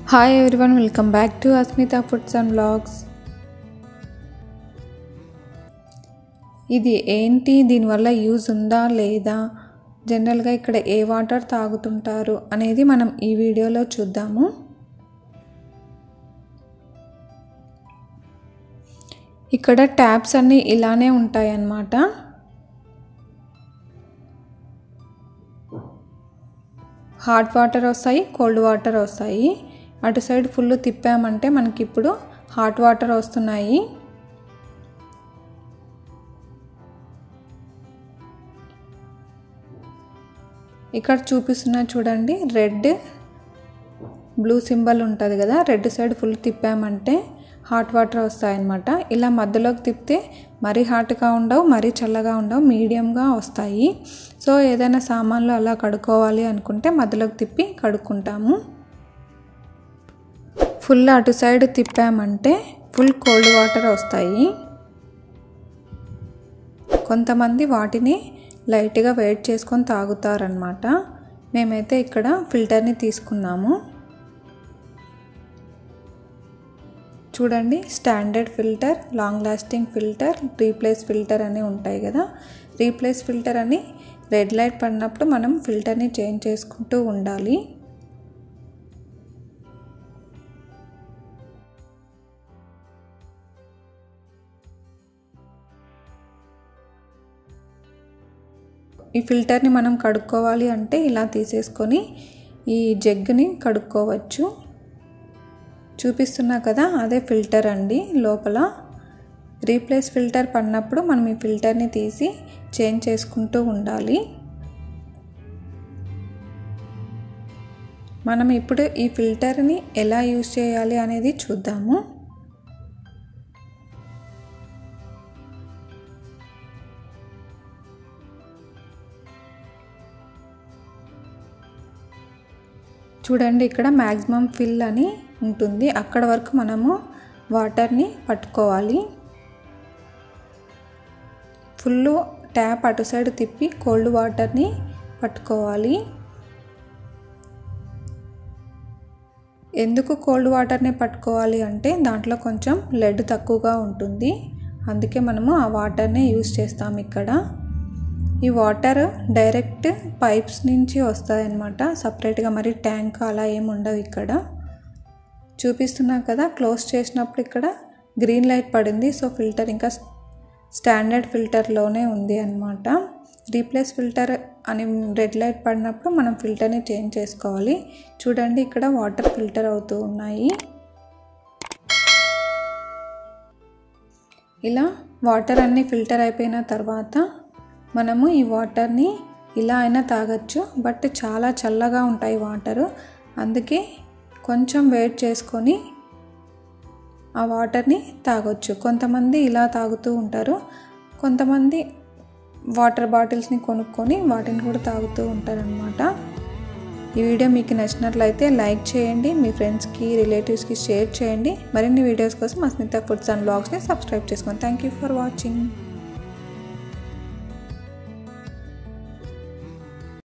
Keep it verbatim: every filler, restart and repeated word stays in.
Hi everyone, welcome back to Asmita Foods and Vlogs. ఇది ఏంటి, దీనివల్ల యూజ్ ఉందా లేదా, జనరల్గా ఇక్కడ ఏ వాటర్ తాగుతుంటారు అనేది మనం ఈ వీడియోలో చూద్దాము. ఇక్కడ ట్యాప్స్ అన్నీ ఇలానే ఉంటాయి అన్నమాట. హాట్ వాటర్ వస్తాయి, కోల్డ్ వాటర్ వస్తాయి. అటు సైడ్ ఫుల్ తిప్పామంటే మనకి ఇప్పుడు హాట్ వాటర్ వస్తున్నాయి. ఇక్కడ చూపిస్తున్నా చూడండి, రెడ్ బ్లూ సింబల్ ఉంటుంది కదా, రెడ్ సైడ్ ఫుల్ తిప్పామంటే హాట్ వాటర్ వస్తాయన్నమాట. ఇలా మధ్యలోకి తిప్పితే మరీ హాట్గా ఉండవు, మరీ చల్లగా ఉండవు, మీడియంగా వస్తాయి. సో ఏదైనా సామాన్లు అలా కడుక్కోవాలి అనుకుంటే మధ్యలోకి తిప్పి కడుక్కుంటాము. ఫుల్ అటు సైడ్ తిప్పామంటే ఫుల్ కోల్డ్ వాటర్ వస్తాయి. కొంతమంది వాటిని లైట్గా వేడి చేసుకొని తాగుతారనమాట. మేమైతే ఇక్కడ ఫిల్టర్ని తీసుకున్నాము. చూడండి, standard filter, long lasting filter, replace filter అని ఉంటాయి కదా. రీప్లేస్ ఫిల్టర్ అని రెడ్ లైట్ పడినప్పుడు మనం ఫిల్టర్ని చేంజ్ చేసుకుంటూ ఉండాలి. ఈ ఫిల్టర్ని మనం కడుక్కోవాలి అంటే ఇలా తీసేసుకొని ఈ జగ్గుని కడుక్కోవచ్చు. చూపిస్తున్నా కదా, అదే ఫిల్టర్ అండి. లోపల రీప్లేస్ ఫిల్టర్ పడినప్పుడు మనం ఈ ఫిల్టర్ని తీసి చేంజ్ చేసుకుంటూ ఉండాలి. మనం ఇప్పుడు ఈ ఫిల్టర్ని ఎలా యూజ్ చేయాలి అనేది చూద్దాము. చూడండి, ఇక్కడ మ్యాక్సిమం ఫిల్ అని ఉంటుంది, అక్కడ వరకు మనము వాటర్ని పట్టుకోవాలి. ఫుల్ ట్యాప్ అటు సైడ్ తిప్పి కోల్డ్ వాటర్ని పట్టుకోవాలి. ఎందుకు కోల్డ్ వాటర్ని పట్టుకోవాలి అంటే దాంట్లో కొంచెం లెడ్ తక్కువగా ఉంటుంది, అందుకే మనము ఆ వాటర్ని యూజ్ చేస్తాం. ఇక్కడ ఈ వాటర్ డైరెక్ట్ పైప్స్ నుంచి వస్తాయన్నమాట, సపరేట్గా మరి ట్యాంక్ అలా ఏమి ఉండవు. ఇక్కడ చూపిస్తున్నా కదా, క్లోజ్ చేసినప్పుడు ఇక్కడ గ్రీన్ లైట్ పడింది. సో ఫిల్టర్ ఇంకా స్టాండర్డ్ ఫిల్టర్లోనే ఉంది అన్నమాట. రీప్లేస్ ఫిల్టర్ అని రెడ్ లైట్ పడినప్పుడు మనం ఫిల్టర్ని చేంజ్ చేసుకోవాలి. చూడండి, ఇక్కడ వాటర్ ఫిల్టర్ అవుతూ ఉన్నాయి. ఇలా వాటర్ అన్నీ ఫిల్టర్ అయిపోయిన తర్వాత మనము ఈ వాటర్ని ఇలా అయినా తాగొచ్చు, బట్ చాలా చల్లగా ఉంటాయి వాటరు, అందుకే కొంచెం వేడి చేసుకొని ఆ వాటర్ని తాగొచ్చు. కొంతమంది ఇలా తాగుతూ ఉంటారు, కొంతమంది వాటర్ బాటిల్స్ని కొనుక్కొని వాటిని కూడా తాగుతూ ఉంటారనమాట. ఈ వీడియో మీకు నచ్చినట్లయితే లైక్ చేయండి, మీ ఫ్రెండ్స్కి రిలేటివ్స్కి షేర్ చేయండి. మరిన్ని వీడియోస్ కోసం అస్మితా ఫుడ్స్ అండ్ బ్లాగ్స్ని సబ్స్క్రైబ్ చేసుకోండి. Thank you for watching.